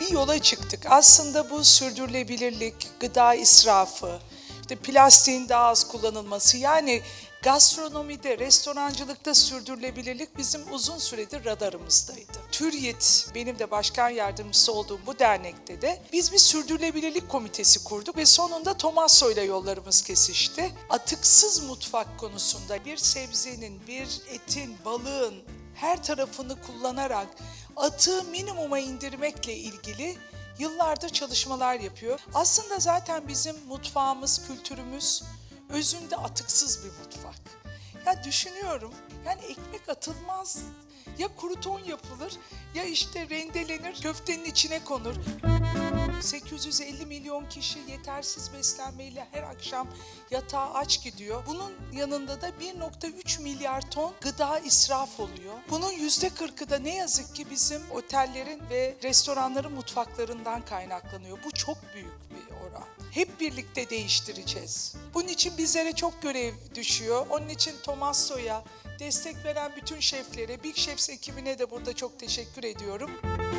bir yola çıktık. Aslında bu sürdürülebilirlik, gıda israfı, işte plastiğin daha az kullanılması, yani gastronomide, restorancılıkta sürdürülebilirlik bizim uzun süredir radarımızdaydı. TÜRYİT, benim de başkan yardımcısı olduğum bu dernekte de biz bir sürdürülebilirlik komitesi kurduk ve sonunda Tomasso ile yollarımız kesişti. Atıksız mutfak konusunda bir sebzenin, bir etin, balığın her tarafını kullanarak atığı minimuma indirmekle ilgili yıllardır çalışmalar yapıyor. Aslında zaten bizim mutfağımız, kültürümüz özünde atıksız bir mutfak. Ya düşünüyorum, yani ekmek atılmaz. Ya kruton yapılır ya işte rendelenir, köftenin içine konur. 850 milyon kişi yetersiz beslenmeyle her akşam yatağa aç gidiyor. Bunun yanında da 1,3 milyar ton gıda israf oluyor. Bunun %40'ı da ne yazık ki bizim otellerin ve restoranların mutfaklarından kaynaklanıyor. Bu çok büyük bir oran. Hep birlikte değiştireceğiz. Bunun için bizlere çok görev düşüyor. Onun için Tomasso'ya destek veren bütün şeflere, Big Chefs ekibine de burada çok teşekkür ediyorum.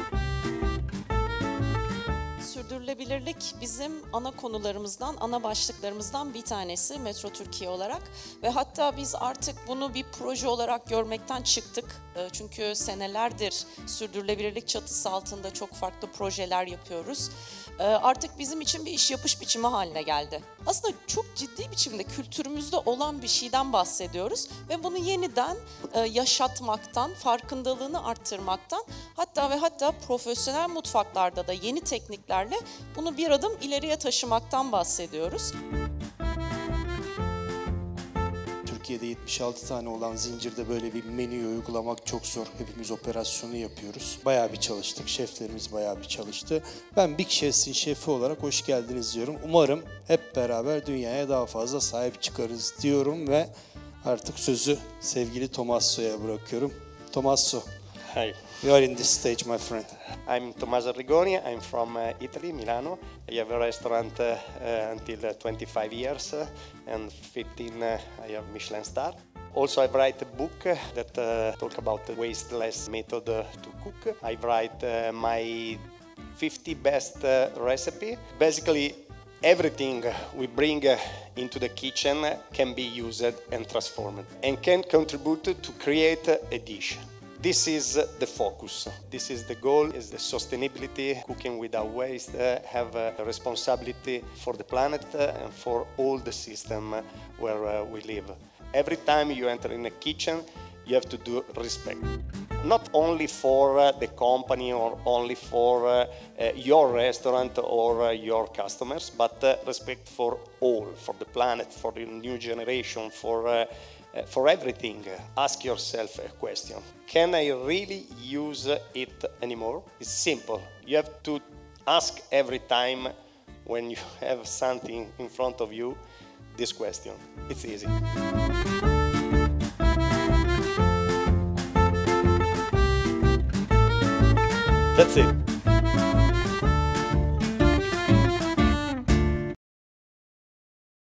Sürdürülebilirlik bizim ana konularımızdan, ana başlıklarımızdan bir tanesi Metro Türkiye olarak ve hatta biz artık bunu bir proje olarak görmekten çıktık. Çünkü senelerdir sürdürülebilirlik çatısı altında çok farklı projeler yapıyoruz. Artık bizim için bir iş yapış biçimi haline geldi. Aslında çok ciddi biçimde kültürümüzde olan bir şeyden bahsediyoruz ve bunu yeniden yaşatmaktan, farkındalığını arttırmaktan, hatta profesyonel mutfaklarda da yeni tekniklerle bunu bir adım ileriye taşımaktan bahsediyoruz. Türkiye'de 76 tane olan zincirde böyle bir menüyü uygulamak çok zor. Hepimiz operasyonu yapıyoruz. Bayağı bir çalıştık. Şeflerimiz bayağı bir çalıştı. Ben Big Chefs'in şefi olarak hoş geldiniz diyorum. Umarım hep beraber dünyaya daha fazla sahip çıkarız diyorum ve artık sözü sevgili Tomasso'ya bırakıyorum. Tomasso. Hi. You are in this stage, my friend. I'm Tommaso Arrigoni. I'm from Italy, Milano. I have a restaurant until 25 years and 15 I have Michelin star. Also, I write a book that talk about the wasteless method to cook. I write my 50 best recipe. Basically, everything we bring into the kitchen can be used and transformed and can contribute to create a dish. This is the focus. This is the goal, is the sustainability, cooking without waste, have a responsibility for the planet and for all the system where we live. Every time you enter in a kitchen, you have to do respect. Not only for the company or only for your restaurant or your customers, but respect for all, for the planet, for the new generation, for everything. Ask yourself a question. Can I really use it anymore? It's simple. You have to ask every time when you have something in front of you this question. It's easy. That's it.